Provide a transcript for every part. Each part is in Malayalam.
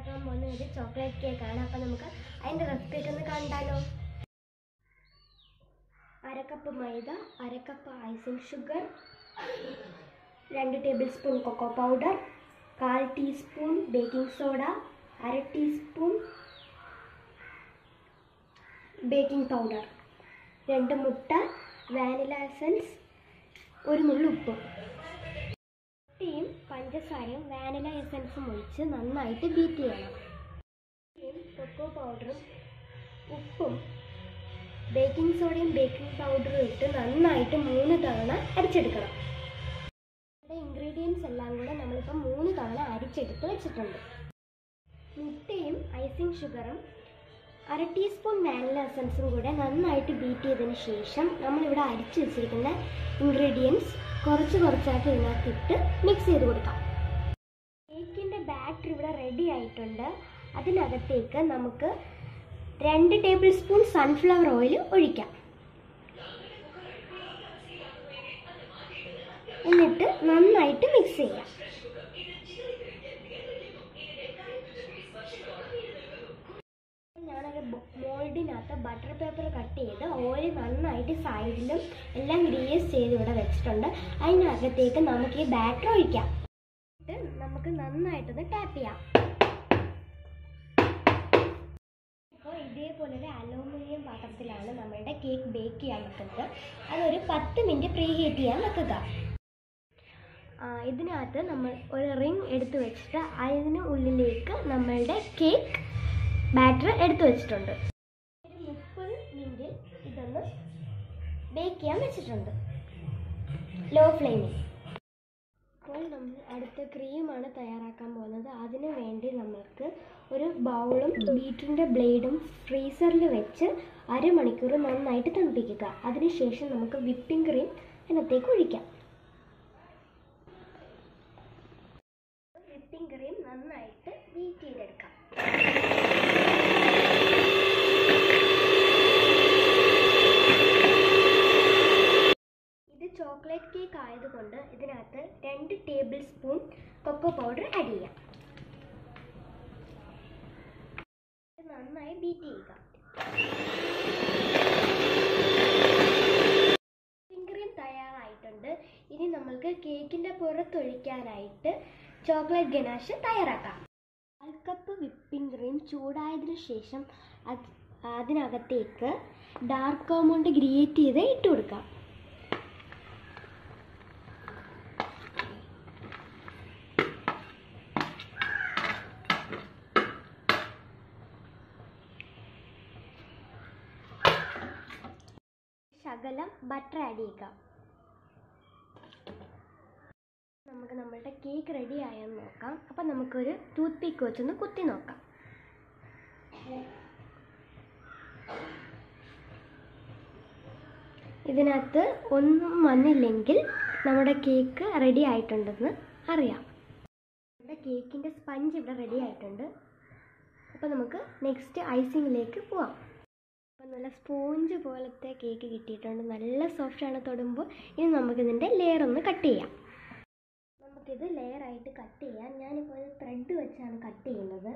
തയ്യാറാക്കാൻ പോകുന്നത് ചോക്ലേറ്റ് കേക്കാണ്. അപ്പോൾ നമുക്ക് അതിൻ്റെ റെസിപ്പി ഒന്ന് കണ്ടാലോ. 1/2 cup maida, 1/2 cup icing sugar, 2 tablespoon cocoa powder, 1/4 teaspoon baking soda, 1/2 teaspoon baking powder, 2 മുട്ട, വാനില എസൻസ്, 1 നുള്ളി ഉപ്പ്. മുട്ടയും പഞ്ചസാരയും വാനില എസൻസും ഒഴിച്ച് നന്നായിട്ട് ബീറ്റ് ചെയ്യണം. കൊക്കോ പൗഡറും ഉപ്പും ബേക്കിംഗ് സോഡയും ബേക്കിംഗ് പൗഡറും ഇട്ട് നന്നായിട്ട് 3 തവണ അരിച്ചെടുക്കണം. ഇൻഗ്രീഡിയൻസ് എല്ലാം കൂടെ നമ്മളിപ്പോൾ 3 തവണ അരിച്ചെടുത്ത് വെച്ചിട്ടുണ്ട്. മുട്ടയും ഐസിങ് ഷുഗറും 1/2 ടീസ്പൂൺ വാനില എസൻസും കൂടെ നന്നായിട്ട് ബീറ്റ് ചെയ്തതിന് ശേഷം നമ്മളിവിടെ അരിച്ച് വെച്ചിരിക്കുന്ന ഇൻഗ്രീഡിയൻസ് കുറച്ചായിട്ട് ഇതിനകത്തിട്ട് മിക്സ് ചെയ്ത് കൊടുക്കാം. കേക്കിൻ്റെ ബാറ്റർ ഇവിടെ റെഡി ആയിട്ടുണ്ട്. അതിനകത്തേക്ക് നമുക്ക് 2 ടേബിൾ സ്പൂൺ സൺഫ്ലവർ ഓയിൽ ഒഴിക്കാം. എന്നിട്ട് നന്നായിട്ട് മിക്സ് ചെയ്യാം. ഞാനൊരു മോൾഡിനകത്ത് ബട്ടർ പേപ്പർ കട്ട് ചെയ്ത് ഓയിൽ നന്നായിട്ട് സൈഡിലും എല്ലാം ഗ്രീസ് ചെയ്ത് ഇവിടെ വെച്ചിട്ടുണ്ട്. അതിനകത്തേക്ക് നമുക്ക് ഈ ബാറ്റർ ഒഴിക്കാം. നമുക്ക് നന്നായിട്ടൊന്ന് ടാപ്പ് ചെയ്യാം. ഇപ്പോൾ ഇതേപോലൊരു അലൂമിനിയം പാത്രത്തിലാണ് നമ്മളുടെ കേക്ക് ബേക്ക് ചെയ്യാൻ വെക്കുന്നത്. അതൊരു 10 മിനിറ്റ് പ്രീ ഹീറ്റ് ചെയ്യാൻ വെക്കുക. ഇതിനകത്ത് നമ്മൾ ഒരു റിങ് എടുത്ത് വെച്ചിട്ട് അതിന് ഉള്ളിലേക്ക് നമ്മളുടെ കേക്ക് ബാറ്റർ എടുത്തു വെച്ചിട്ടുണ്ട്. ഒരു 30 മിനിറ്റ് ഇതൊന്ന് ബേക്ക് ചെയ്യാൻ വെച്ചിട്ടുണ്ട് ലോ ഫ്ലെയിമിൽ. അപ്പോൾ നമ്മൾ അടുത്ത ക്രീമാണ് തയ്യാറാക്കാൻ പോകുന്നത്. അതിനു വേണ്ടി നമ്മൾക്ക് ഒരു ബൗളും ബീറ്ററിൻ്റെ ബ്ലേഡും ഫ്രീസറിൽ വെച്ച് 1/2 മണിക്കൂർ നന്നായിട്ട് തണുപ്പിക്കുക. അതിനുശേഷം നമുക്ക് വിപ്പിംഗ് ക്രീം അതിനകത്തേക്ക് ഒഴിക്കാം. വിപ്പിംഗ് ക്രീം നന്നായിട്ട് ബീറ്റ് ചെയ്തെടുക്കാം. ചോക്ലേറ്റ് കേക്ക് ആയതുകൊണ്ട് ഇതിനകത്ത് 2 tablespoon cocoa powder add ചെയ്യാം. നന്നായി ബീറ്റ് ചെയ്യുക. വിപ്പിംഗ് ക്രീം തയ്യാറായിട്ടുണ്ട്. ഇനി നമ്മൾക്ക് കേക്കിൻ്റെ പുറത്തൊഴിക്കാനായിട്ട് ചോക്ലേറ്റ് ഗനാഷ് തയ്യാറാക്കാം. 1 കപ്പ് വിപ്പിംഗ് ക്രീം ചൂടായതിനു ശേഷം അതിനകത്തേക്ക് ഡാർക്ക് ആൽമണ്ട് ഗ്രേറ്റ് ചെയ്ത് ഇട്ട് കൊടുക്കാം. ശകലം ബട്ടർ ആഡ് ചെയ്യുക. നമുക്ക് നമ്മളുടെ കേക്ക് റെഡി ആയെന്ന് നോക്കാം. അപ്പം നമുക്കൊരു ടൂത്ത് പിക്ക് വെച്ചൊന്ന് കുത്തി നോക്കാം. ഇതിനകത്ത് ഒന്നും വന്നില്ലെങ്കിൽ നമ്മുടെ കേക്ക് റെഡി ആയിട്ടുണ്ടെന്ന് അറിയാം. നമ്മുടെ കേക്കിൻ്റെ സ്പഞ്ച് ഇവിടെ റെഡി ആയിട്ടുണ്ട്. അപ്പോൾ നമുക്ക് നെക്സ്റ്റ് ഐസിങ്ങിലേക്ക് പോവാം. അപ്പോൾ നല്ല സ്പോഞ്ച് പോലത്തെ കേക്ക് കിട്ടിയിട്ടുണ്ട്. നല്ല സോഫ്റ്റാണ് തൊടുമ്പോൾ. ഇനി നമുക്കിതിൻ്റെ ലെയർ ഒന്ന് കട്ട് ചെയ്യാം. നമുക്കിത് ലെയറായിട്ട് കട്ട് ചെയ്യാം. ഞാനിപ്പോൾ ഒരു ത്രെഡ് വെച്ചാണ് കട്ട് ചെയ്യുന്നത്.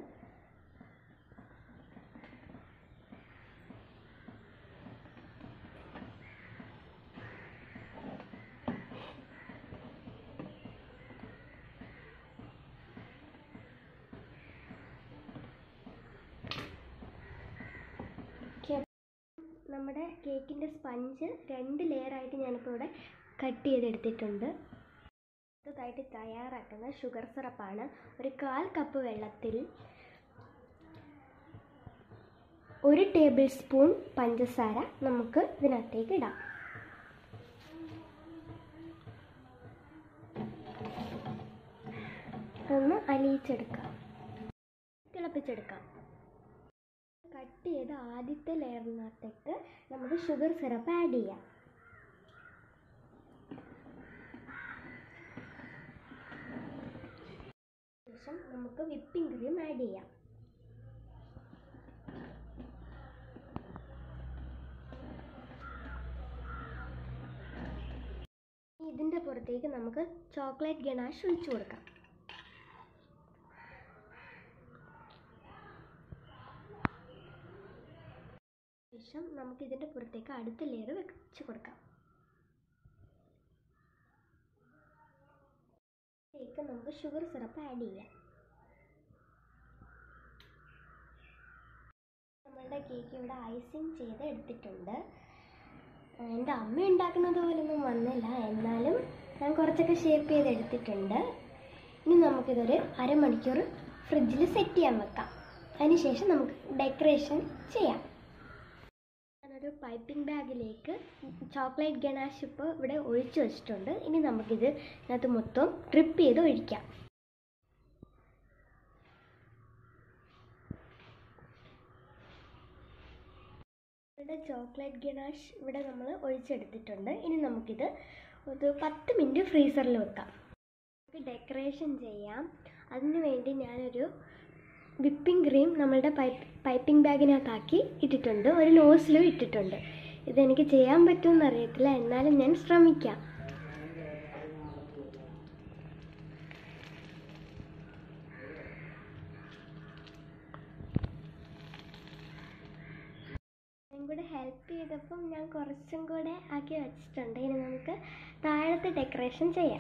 നമ്മുടെ കേക്കിൻ്റെ സ്പഞ്ച് 2 ലെയറായിട്ട് ഞാനിപ്പോൾ ഇവിടെ കട്ട് ചെയ്തെടുത്തിട്ടുണ്ട്. അടുത്തതായിട്ട് തയ്യാറാക്കുന്ന ഷുഗർ സിറപ്പാണ്. ഒരു 1/4 കപ്പ് വെള്ളത്തിൽ 1 ടേബിൾ സ്പൂൺ പഞ്ചസാര നമുക്ക് ഇതിനകത്തേക്ക് ഇടാം. ഒന്ന് അലിയിച്ചെടുക്കാം, തിളപ്പിച്ചെടുക്കാം. കട്ട് ചെയ്ത് ആദ്യത്തെ ലെയറിനകത്തേക്ക് നമുക്ക് ഷുഗർ സിറപ്പ് ആഡ് ചെയ്യാം. ശേഷം നമുക്ക് വിപ്പിംഗ് ക്രീം ആഡ് ചെയ്യാം. ഇതിൻ്റെ പുറത്തേക്ക് നമുക്ക് ചോക്ലേറ്റ് ഗനാഷ് ഒഴിച്ചു കൊടുക്കാം. ശേഷം നമുക്ക് ഇതിൻ്റെ പുറത്തേക്ക് അടുത്ത ലെയർ വെച്ച് കൊടുക്കാം. ഇതിലേക്ക് നമുക്ക് ഷുഗർ സിറപ്പ് ആഡ് ചെയ്യാം. നമ്മളുടെ കേക്ക് ഇവിടെ ഐസിങ് ചെയ്ത് എടുത്തിട്ടുണ്ട്. എൻ്റെ അമ്മ ഉണ്ടാക്കുന്നത് പോലൊന്നും വന്നില്ല, എന്നാലും ഞാൻ കുറച്ചൊക്കെ ഷേപ്പ് ചെയ്ത് എടുത്തിട്ടുണ്ട്. ഇനി നമുക്കിതൊരു അരമണിക്കൂർ ഫ്രിഡ്ജിൽ സെറ്റ് ചെയ്യാൻ വെക്കാം. അതിനുശേഷം നമുക്ക് ഡെക്കറേഷൻ ചെയ്യാം. ഞാനൊരു പൈപ്പിംഗ് ബാഗിലേക്ക് ചോക്ലേറ്റ് ഗനാഷ് ഇപ്പോൾ ഇവിടെ ഒഴിച്ചു വെച്ചിട്ടുണ്ട്. ഇനി നമുക്കിത് ഇതിനകത്ത് മൊത്തം ഡ്രിപ്പ് ചെയ്ത് ഒഴിക്കാം. ഇവിടെ ചോക്ലേറ്റ് ഗനാഷ് ഇവിടെ നമ്മൾ ഒഴിച്ചെടുത്തിട്ടുണ്ട്. ഇനി നമുക്കിത് ഒരു 10 മിനിറ്റ് ഫ്രീസറിൽ വെക്കാം. നമുക്ക് ഡെക്കറേഷൻ ചെയ്യാം. അതിനു വേണ്ടി ഞാനൊരു വിപ്പിംഗ് ക്രീം നമ്മളുടെ പൈപ്പിംഗ് ബാഗിനകത്താക്കി ഇട്ടിട്ടുണ്ട്. ഒരു നോസിലും ഇട്ടിട്ടുണ്ട്. ഇതെനിക്ക് ചെയ്യാൻ പറ്റുമെന്ന് അറിയത്തില്ല, എന്നാലും ഞാൻ ശ്രമിക്കാം. കൂടെ ഹെൽപ്പ് ചെയ്തപ്പം ഞാൻ കുറച്ചും കൂടെ ആക്കി വെച്ചിട്ടുണ്ട്. ഇനി നമുക്ക് താഴത്തെ ഡെക്കറേഷൻ ചെയ്യാം.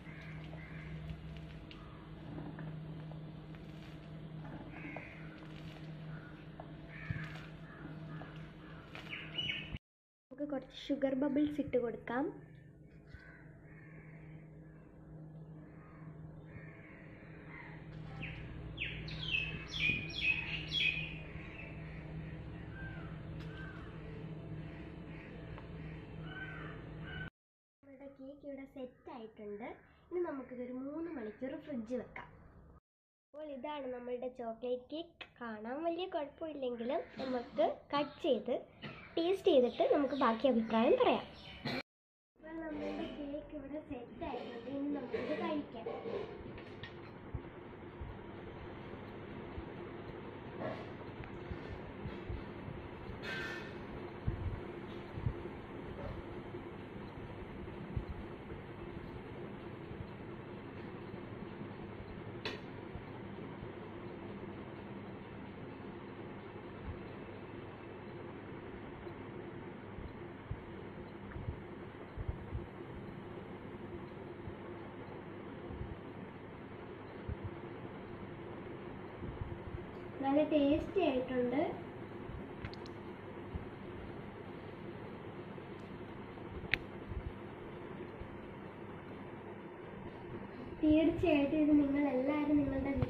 നമുക്ക് കുറച്ച് ഷുഗർ ബബിൾസ് ഇട്ട് കൊടുക്കാം. കേക്ക് ഇവിടെ സെറ്റ് ആയിട്ടുണ്ട്. ഇനി നമുക്കിതൊരു 3 മണിക്കൂർ ഫ്രിഡ്ജ് വെക്കാം. അപ്പോൾ ഇതാണ് നമ്മളുടെ ചോക്ലേറ്റ് കേക്ക്. കാണാൻ വലിയ കുഴപ്പമില്ലെങ്കിലും നമുക്ക് കട്ട് ചെയ്ത് ടേസ്റ്റ് ചെയ്തിട്ട് നമുക്ക് ബാക്കി അഭിപ്രായം പറയാം. അപ്പോൾ നമ്മളുടെ കേക്ക് ഇവിടെ സെറ്റ് ആയിട്ടുണ്ട്. ഇനി നമുക്കിത് കഴിക്കാം. നല്ല ടേസ്റ്റി ആയിട്ടുണ്ട്. തീർച്ചയായിട്ടും ഇത് നിങ്ങളെല്ലാവരും നിങ്ങളുടെ